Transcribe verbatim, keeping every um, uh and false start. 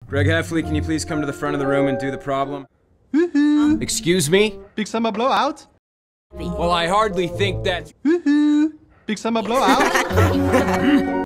Greg Heffley, can you please come to the front of the room and do the problem? Woohoo! Excuse me? Big summer blowout? Well, I hardly think that... Woohoo! Big summer blowout?